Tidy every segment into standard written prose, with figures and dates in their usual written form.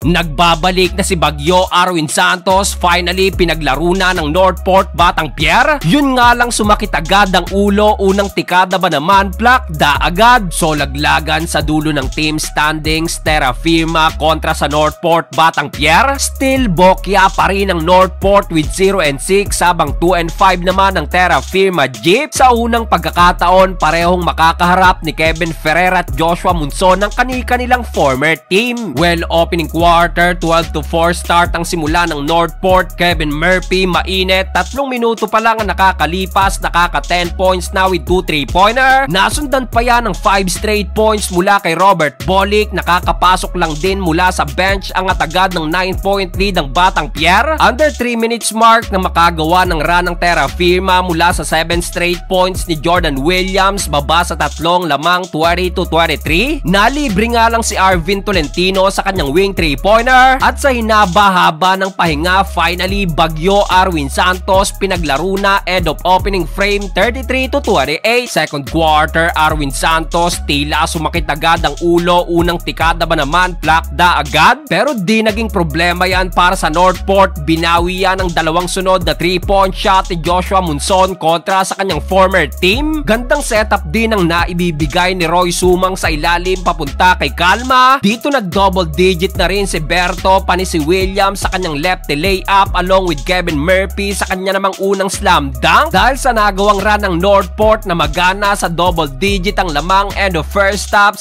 Nagbabalik na si Bagyo Arwin Santos, finally pinaglaro na ng Northport Batang Pier. Yun nga lang sumakit agad ang ulo, unang tikada ba naman plakda agad. So laglagan sa dulo ng team standings, Terra Firma kontra sa Northport Batang Pier. Still bokya pa rin ang Northport with 0-6 habang 2-5 naman ang Terra Firma Jeep. Sa unang pagkakataon parehong makakaharap ni Kevin Ferrer at Joshua Munson ng kani-kanilang former team. Well, opening quarter 12-4 start ang simula ng Northport. Kevin Murphy mainit, 3 minuto pa lang ang nakakalipas, nakaka 10 points na with 2 3-pointer. Nasundan pa yan ng 5 straight points mula kay Robert Bolick. Nakakapasok lang din mula sa bench ang atagad ng 9-point lead ng Batang Pier. Under 3 minutes mark na makagawa ng run ng Terra Firma mula sa 7 straight points ni Jordan Williams baba sa 3 lamang 20-23. Nalibre nga lang si Arvin Tolentino sa kanyang wing 3-pointer at sa hinaba-haba ng pahinga finally Bagyo Arwin Santos pinaglaro na end of opening frame 33-28. Second quarter Arwin Santos tila sumakit agad ang ulo, unang tikada ba naman plakda agad, pero di naging problema yan para sa Northport. Binawi yan ng dalawang sunod na 3-point shot ni Joshua Munson kontra sa kanyang former team. Gandang setup din ang naibibigay ni Roy Sumang sa ilalim papunta kay Calma. Dito nag-double digit na rin si Berto pani si Williams sa kanyang lefty layup along with Kevin Murphy sa kanya namang unang slam dunk. Dahil sa nagawang run ng Northport na magana sa double digit ang lamang end of first half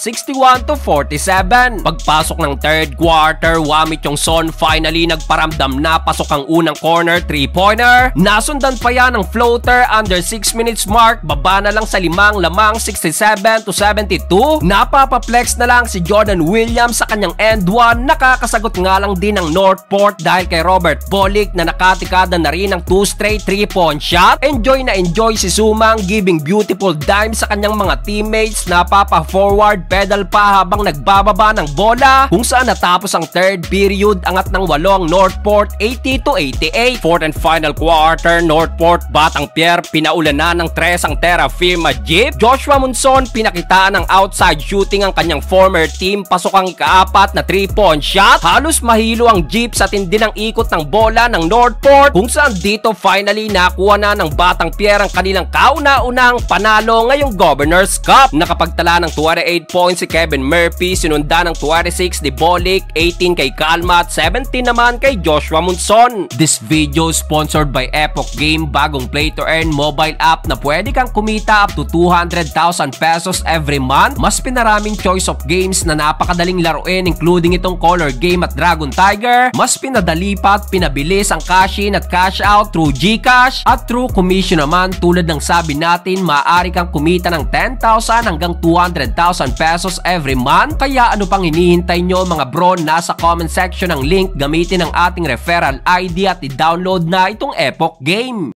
61-47. Pagpasok ng third quarter, Wami Chongson finally nagparamdam na pasok ang unang corner 3-pointer. Nasundan pa yan ng floater under 6 minutes mark, baba na lang sa 5 lamang 67-72. Napapaplex na lang si Jordan Williams sa kanyang end 1. Nakakasagot nga lang din ng Northport dahil kay Robert Bolick na nakatikada na rin ng 2 straight 3-point shot. Enjoy na enjoy si Sumang giving beautiful dimes sa kanyang mga teammates. Napapa-forward pedal pa habang nagbababa ng bola, kung saan natapos ang third period angat ng 8 ang Northport 80-88. Fourth and final quarter Northport Batang Pier pinaulan na ng 3 ang Terra Firma Jeep. Joshua Munson pinakitaan ng outside shooting ang kanyang former team, pasok ang ika-4 na 3-point shot. Halos mahilo ang Jeep sa tindi ng ikot ng bola ng Northport, kung saan dito finally nakuha na ng Batang Pier ang kanilang kauna-unahang panalo ngayong Governor's Cup. Nakapagtala ng 28 points si Kevin Murphy, sinundan ng 26 ni Bolick, 18 kay Calma at 17 naman kay Joshua Munson. This video sponsored by Epoch Game, bagong play to earn mobile app na pwede kang kumita up to 200,000 pesos every month. Mas pinaraming choice of games na napakadaling laruin including itong Color Game at Dragon Tiger. Mas pinadali pa at pinabilis ang cash in at cash out through GCash at through commission naman. Tulad ng sabi natin, maaari kang kumita ng 10,000 hanggang 200,000 pesos every month. Kaya ano pang hinihintay nyo mga bro? Nasa comment section ang link, gamitin ang ating referral ID at i-download na itong Epoch Game.